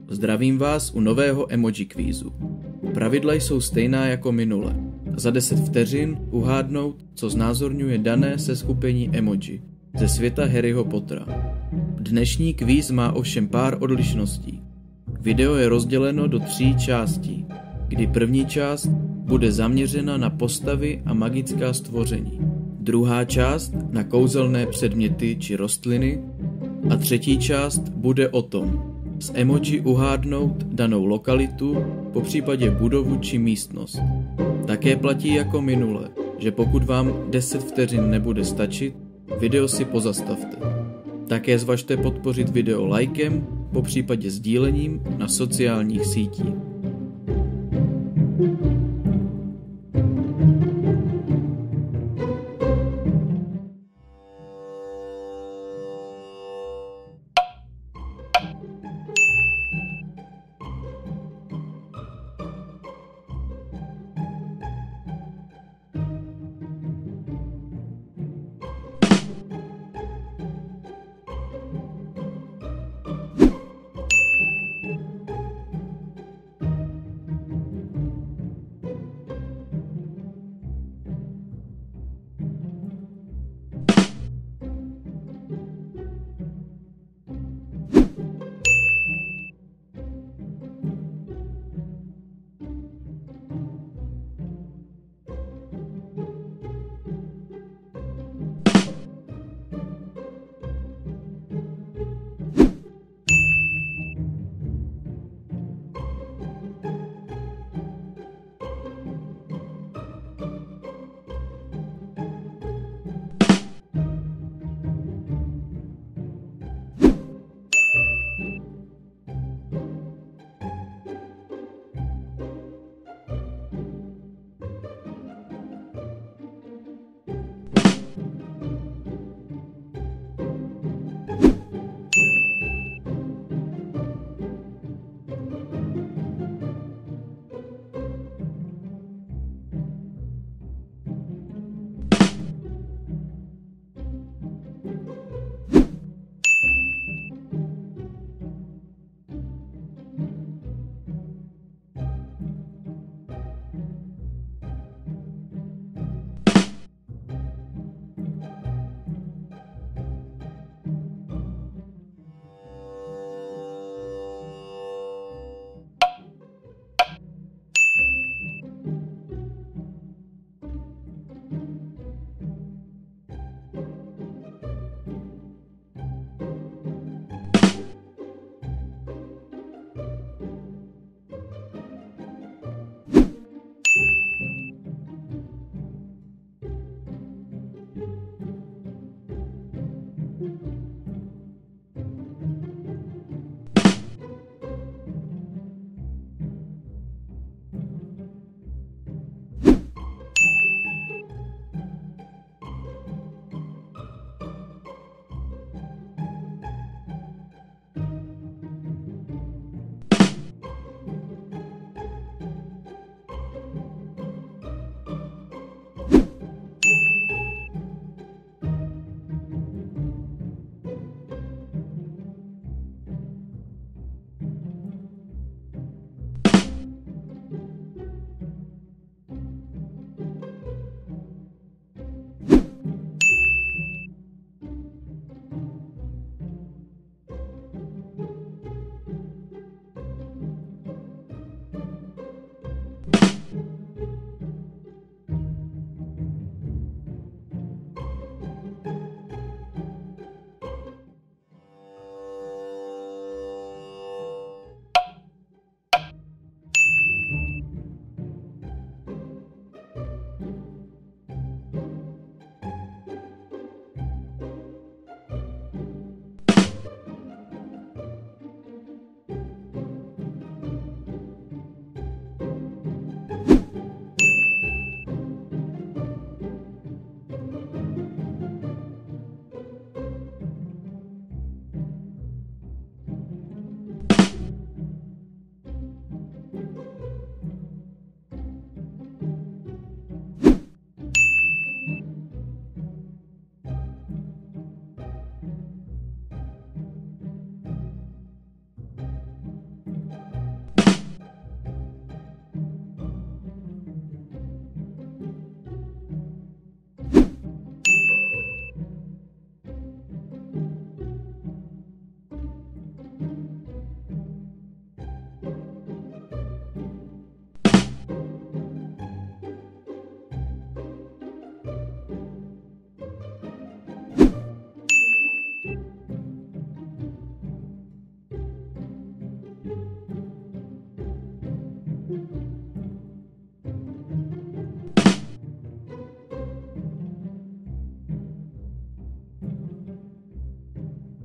Zdravím vás u nového emoji kvízu. Pravidla jsou stejná jako minule. Za 10 vteřin uhádnout, co znázorňuje dané seskupení emoji ze světa Harryho Pottera. Dnešní kvíz má ovšem pár odlišností. Video je rozděleno do 3 částí, kdy první část bude zaměřena na postavy a magická stvoření, druhá část na kouzelné předměty či rostliny a třetí část bude o tom, z emoji uhádnout danou lokalitu, popřípadě budovu či místnost. Také platí jako minule, že pokud vám 10 vteřin nebude stačit, video si pozastavte. Také zvažte podpořit video lajkem, popřípadě sdílením na sociálních sítích.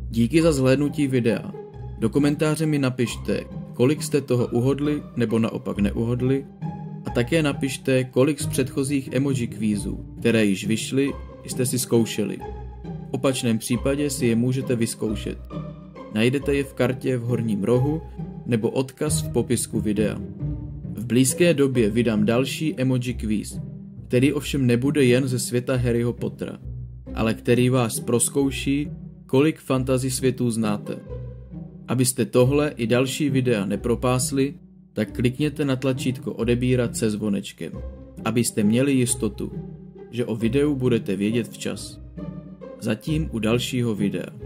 Díky za zhlédnutí videa. Do komentáře mi napište, kolik jste toho uhodli nebo naopak neuhodli, a také napište, kolik z předchozích emoji kvízů, které již vyšly, jste si zkoušeli. V opačném případě si je můžete vyzkoušet. Najdete je v kartě v horním rohu nebo odkaz v popisku videa. V blízké době vydám další emoji kvíz, který ovšem nebude jen ze světa Harryho Pottera, ale který vás prozkouší, kolik fantasy světů znáte. Abyste tohle i další videa nepropásli, tak klikněte na tlačítko odebírat se zvonečkem, abyste měli jistotu, že o videu budete vědět včas. Zatím u dalšího videa.